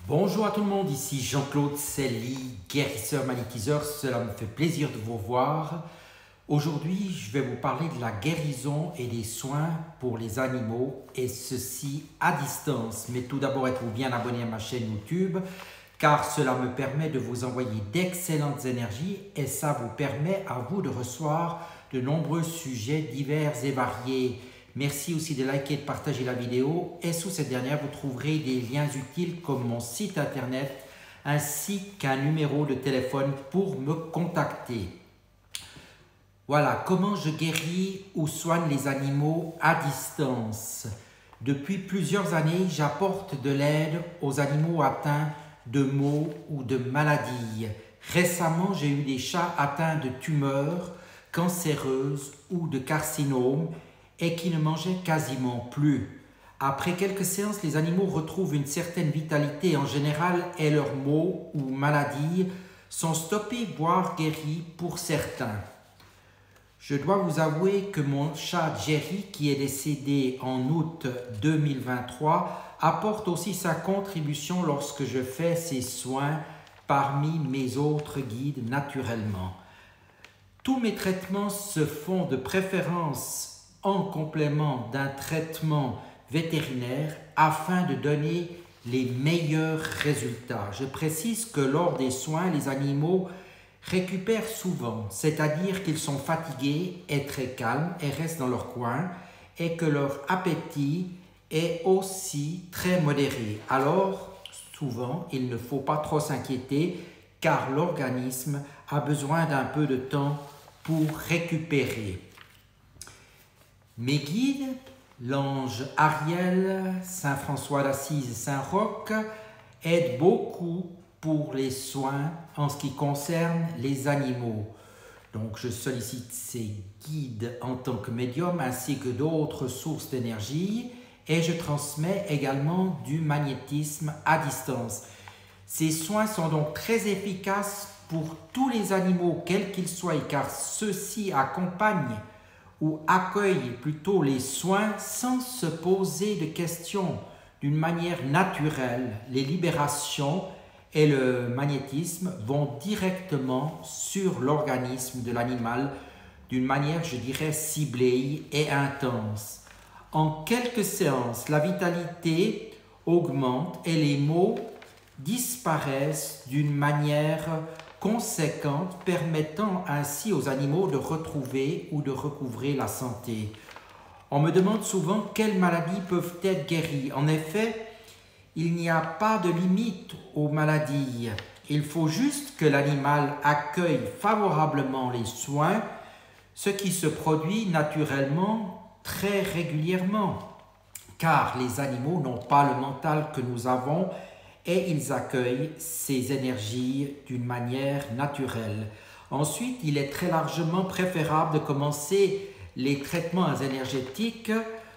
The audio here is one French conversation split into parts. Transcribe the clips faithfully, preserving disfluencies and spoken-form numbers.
Bonjour à tout le monde, ici Jean-Claude Selly, guérisseur magnétiseur, cela me fait plaisir de vous voir. Aujourd'hui, je vais vous parler de la guérison et des soins pour les animaux, et ceci à distance. Mais tout d'abord, êtes-vous bien abonné à ma chaîne YouTube, car cela me permet de vous envoyer d'excellentes énergies, et ça vous permet à vous de recevoir de nombreux sujets divers et variés. Merci aussi de liker et de partager la vidéo, et sous cette dernière vous trouverez des liens utiles comme mon site internet ainsi qu'un numéro de téléphone pour me contacter. Voilà, comment je guéris ou soigne les animaux à distance. Depuis plusieurs années, j'apporte de l'aide aux animaux atteints de maux ou de maladies. Récemment, j'ai eu des chats atteints de tumeurs cancéreuses ou de carcinomes et qui ne mangeaient quasiment plus. Après quelques séances, les animaux retrouvent une certaine vitalité en général et leurs maux ou maladies sont stoppés, voire guéris pour certains. Je dois vous avouer que mon chat Jerry, qui est décédé en août deux mille vingt-trois, apporte aussi sa contribution lorsque je fais ses soins parmi mes autres guides naturellement. Tous mes traitements se font de préférence en complément d'un traitement vétérinaire afin de donner les meilleurs résultats. Je précise que lors des soins, les animaux récupèrent souvent, c'est-à-dire qu'ils sont fatigués et très calmes et restent dans leur coin, et que leur appétit est aussi très modéré. Alors, souvent, il ne faut pas trop s'inquiéter car l'organisme a besoin d'un peu de temps pour récupérer. Mes guides, l'ange Ariel, Saint François d'Assise et Saint Roch, aident beaucoup pour les soins en ce qui concerne les animaux. Donc je sollicite ces guides en tant que médium ainsi que d'autres sources d'énergie, et je transmets également du magnétisme à distance. Ces soins sont donc très efficaces pour tous les animaux, quels qu'ils soient, car ceux-ci accompagnent ou accueillent plutôt les soins sans se poser de questions, d'une manière naturelle. Les libérations et le magnétisme vont directement sur l'organisme de l'animal d'une manière, je dirais, ciblée et intense. En quelques séances, la vitalité augmente et les maux disparaissent d'une manière conséquente, permettant ainsi aux animaux de retrouver ou de recouvrer la santé. On me demande souvent quelles maladies peuvent être guéries. En effet, il n'y a pas de limite aux maladies. Il faut juste que l'animal accueille favorablement les soins, ce qui se produit naturellement très régulièrement, car les animaux n'ont pas le mental que nous avons et ils accueillent ces énergies d'une manière naturelle. Ensuite, il est très largement préférable de commencer les traitements énergétiques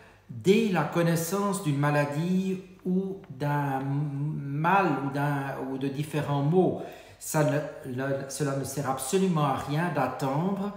dès la connaissance d'une maladie ou d'un mal ou, d'un, ou de différents maux. Ça ne, le, cela ne sert absolument à rien d'attendre,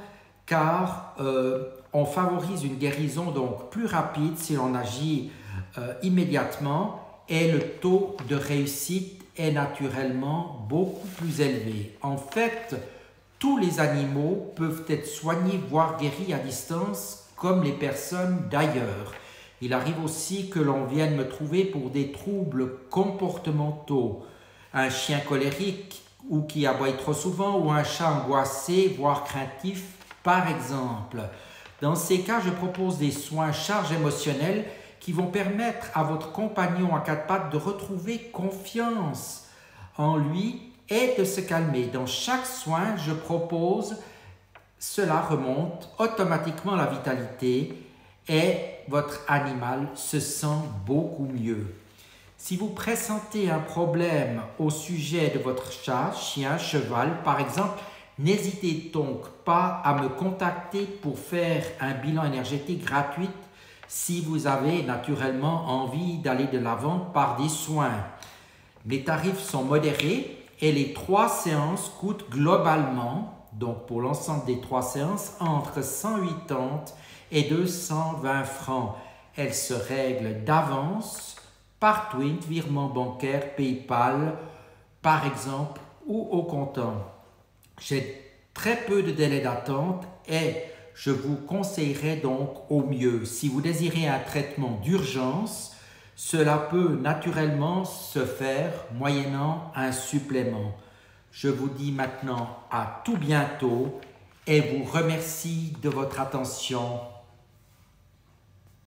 car euh, on favorise une guérison donc plus rapide si l'on agit euh, immédiatement, et le taux de réussite est naturellement beaucoup plus élevé. En fait, tous les animaux peuvent être soignés, voire guéris à distance, comme les personnes d'ailleurs. Il arrive aussi que l'on vienne me trouver pour des troubles comportementaux, un chien colérique ou qui aboie trop souvent, ou un chat angoissé, voire craintif, par exemple. Dans ces cas, je propose des soins charge émotionnelle qui vont permettre à votre compagnon à quatre pattes de retrouver confiance en lui et de se calmer. Dans chaque soin, je propose, cela remonte automatiquement la vitalité et votre animal se sent beaucoup mieux. Si vous pressentez un problème au sujet de votre chat, chien, cheval, par exemple, n'hésitez donc pas à me contacter pour faire un bilan énergétique gratuit si vous avez naturellement envie d'aller de l'avant par des soins. Les tarifs sont modérés et les trois séances coûtent globalement, donc pour l'ensemble des trois séances, entre cent quatre-vingts et deux cent vingt francs. Elles se règlent d'avance par Twint, virement bancaire, PayPal, par exemple, ou au comptant. J'ai très peu de délai d'attente et je vous conseillerais donc au mieux, si vous désirez un traitement d'urgence, cela peut naturellement se faire moyennant un supplément. Je vous dis maintenant à tout bientôt et vous remercie de votre attention.